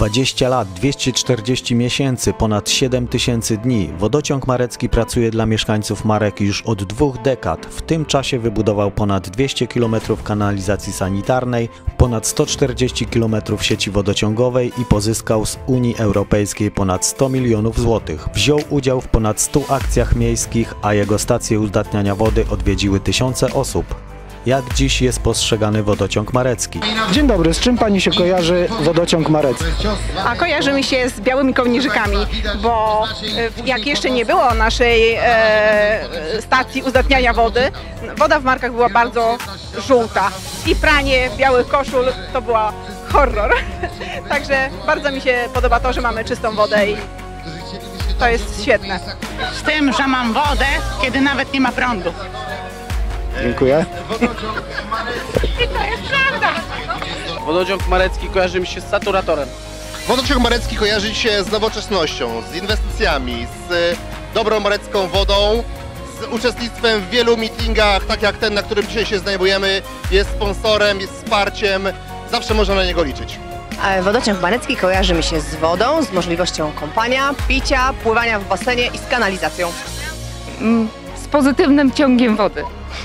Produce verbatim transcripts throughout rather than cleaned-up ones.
dwadzieścia lat, dwieście czterdzieści miesięcy, ponad siedem tysięcy dni. Wodociąg Marecki pracuje dla mieszkańców Marek już od dwóch dekad. W tym czasie wybudował ponad dwieście kilometrów kanalizacji sanitarnej, ponad sto czterdzieści kilometrów sieci wodociągowej i pozyskał z Unii Europejskiej ponad sto milionów złotych. Wziął udział w ponad stu akcjach miejskich, a jego stacje uzdatniania wody odwiedziły tysiące osób. Jak dziś jest postrzegany wodociąg marecki? Dzień dobry, z czym pani się kojarzy wodociąg marecki? A kojarzy mi się z białymi kołnierzykami, bo jak jeszcze nie było naszej e, stacji uzdatniania wody, woda w Markach była bardzo żółta i pranie białych koszul to była horror. Także bardzo mi się podoba to, że mamy czystą wodę i to jest świetne. Z tym, że mam wodę, kiedy nawet nie ma prądu. Dziękuję. I to jest prawda. Wodociąg marecki kojarzy mi się z saturatorem. Wodociąg marecki kojarzy się z nowoczesnością, z inwestycjami, z dobrą marecką wodą, z uczestnictwem w wielu meetingach, tak jak ten, na którym dzisiaj się znajdujemy. Jest sponsorem, jest wsparciem, zawsze można na niego liczyć. Wodociąg marecki kojarzy mi się z wodą, z możliwością kąpania, picia, pływania w basenie i z kanalizacją. Z pozytywnym ciągiem wody.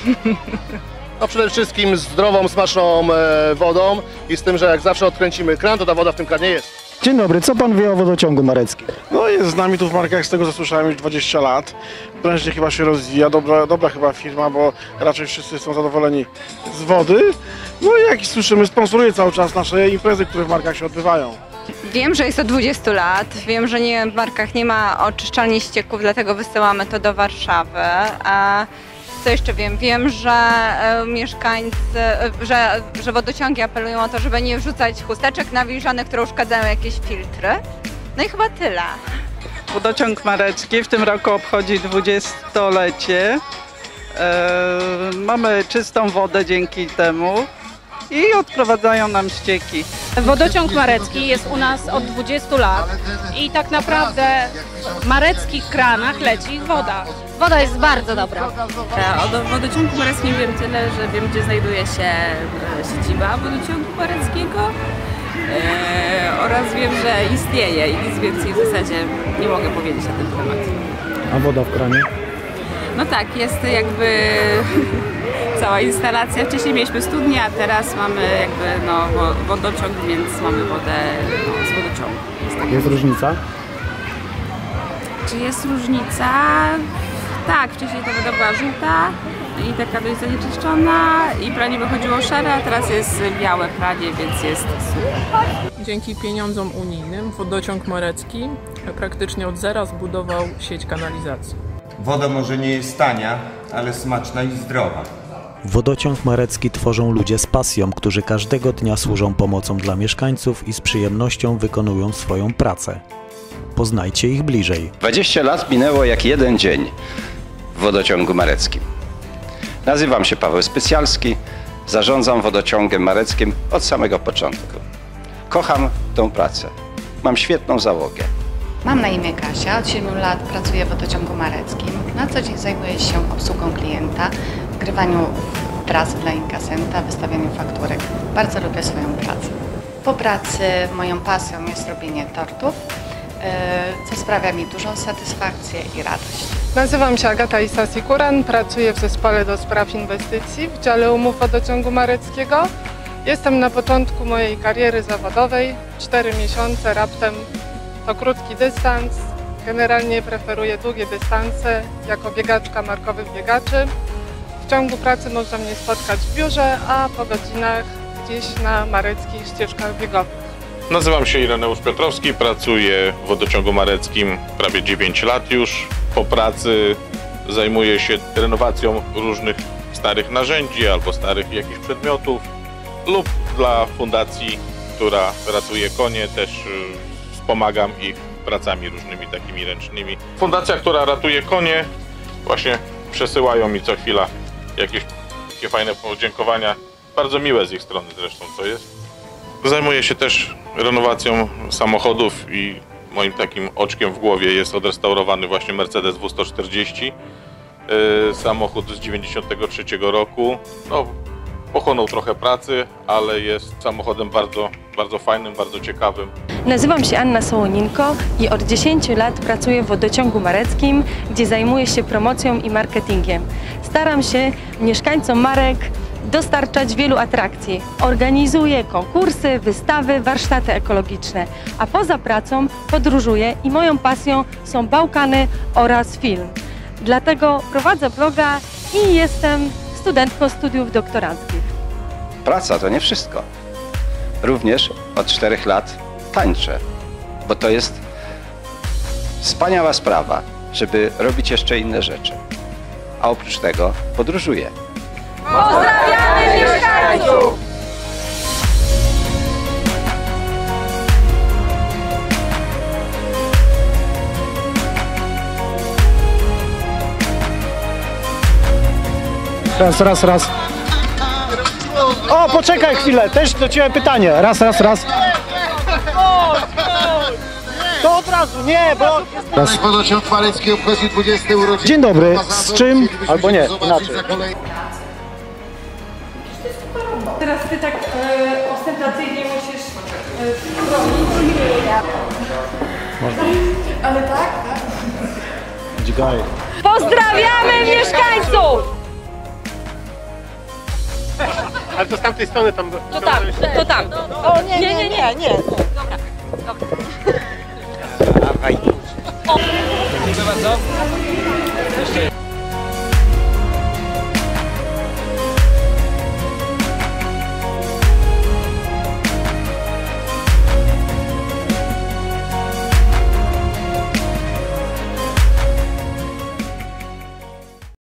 No przede wszystkim zdrową, smaczną e, wodą i z tym, że jak zawsze odkręcimy kran, to ta woda w tym kranie jest. Dzień dobry, co pan wie o wodociągu mareckim? No jest z nami tu w Markach, z tego co słyszałem, już dwadzieścia lat. Prężnie chyba się rozwija, dobra, dobra chyba firma, bo raczej wszyscy są zadowoleni z wody. No i jak słyszymy, sponsoruje cały czas nasze imprezy, które w Markach się odbywają. Wiem, że jest od dwudziestu lat. Wiem, że nie, w Markach nie ma oczyszczalni ścieków, dlatego wysyłamy to do Warszawy. A co jeszcze wiem? Wiem, że e, mieszkańcy, e, że, że wodociągi apelują o to, żeby nie wrzucać chusteczek nawilżanych, które uszkadzają jakieś filtry. No i chyba tyle. Wodociąg marecki w tym roku obchodzi dwudziestolecie. E, mamy czystą wodę dzięki temu i odprowadzają nam ścieki. Wodociąg marecki jest u nas od dwudziestu lat i tak naprawdę w mareckich kranach leci woda. Woda jest bardzo dobra. O wodociągu mareckim wiem tyle, że wiem, gdzie znajduje się siedziba wodociągu mareckiego e, oraz wiem, że istnieje i nic więcej w zasadzie nie mogę powiedzieć na ten temat. A woda w kranie? No tak, jest jakby cała instalacja. Wcześniej mieliśmy studnię, a teraz mamy jakby no, wodociąg, więc mamy wodę no, z wodociągu. Jest, tak. Jest różnica? Czy jest różnica? Tak, wcześniej ta woda była żółta i taka dość zanieczyszczona i pranie wychodziło szare, a teraz jest białe pranie, więc jest super. Dzięki pieniądzom unijnym wodociąg marecki praktycznie od zera zbudował sieć kanalizacji. Woda może nie jest tania, ale smaczna i zdrowa. Wodociąg marecki tworzą ludzie z pasją, którzy każdego dnia służą pomocą dla mieszkańców i z przyjemnością wykonują swoją pracę. Poznajcie ich bliżej. dwadzieścia lat minęło jak jeden dzień w wodociągu mareckim. Nazywam się Paweł Specjalski, zarządzam wodociągiem mareckim od samego początku. Kocham tą pracę, mam świetną załogę. Mam na imię Kasia, od siedmiu lat pracuję w wodociągu mareckim. Na co dzień zajmuję się obsługą klienta, wgrywaniu tras dla inkasenta, wystawianiu fakturek. Bardzo lubię swoją pracę. Po pracy moją pasją jest robienie tortów, co sprawia mi dużą satysfakcję i radość. Nazywam się Agata Isasi-Kuran, pracuję w zespole do spraw inwestycji w dziale umów wodociągu mareckiego. Jestem na początku mojej kariery zawodowej, cztery miesiące raptem to krótki dystans. Generalnie preferuję długie dystanse jako biegaczka markowych biegaczy. W ciągu pracy można mnie spotkać w biurze, a po godzinach gdzieś na mareckich ścieżkach biegowych. Nazywam się Ireneusz Piotrowski, pracuję w wodociągu mareckim prawie dziewięć lat już. Po pracy zajmuję się renowacją różnych starych narzędzi albo starych jakichś przedmiotów lub dla fundacji, która ratuje konie, też wspomagam ich pracami różnymi takimi ręcznymi. Fundacja, która ratuje konie, właśnie przesyłają mi co chwila jakieś takie fajne podziękowania. Bardzo miłe z ich strony zresztą to jest. Zajmuję się też renowacją samochodów i moim takim oczkiem w głowie jest odrestaurowany właśnie Mercedes W sto czterdzieści. Yy, samochód z dziewięćdziesiątego trzeciego roku. No, pochłonął trochę pracy, ale jest samochodem bardzo bardzo fajnym, bardzo ciekawym. Nazywam się Anna Sołoninko i od dziesięciu lat pracuję w Wodociągu Mareckim, gdzie zajmuję się promocją i marketingiem. Staram się mieszkańcom Marek dostarczać wielu atrakcji. Organizuję konkursy, wystawy, warsztaty ekologiczne, a poza pracą podróżuję i moją pasją są Bałkany oraz film. Dlatego prowadzę bloga i jestem studentką studiów doktoranckich. Praca to nie wszystko. Również od czterech lat tańczę, bo to jest wspaniała sprawa, żeby robić jeszcze inne rzeczy. A oprócz tego podróżuję. Pozdrawiamy mieszkańców! Raz, raz, raz. O, poczekaj chwilę, też do Ciebie pytanie. Raz, raz, raz. To od razu, nie, bo... Raz. Wodociąg Marecki obchodzi dwudzieste urodziny. Dzień dobry, z czym? Albo nie, inaczej. Teraz ty tak e, ostentacyjnie musisz e, robić. Można. Ale tak, tak. Dźgaj. Pozdrawiamy mieszkańców! Ale to z tamtej strony tam... To tam, to tam. O nie, nie, nie, nie. nie. Dobra, dobra. Dawaj. O. Dziękuję bardzo.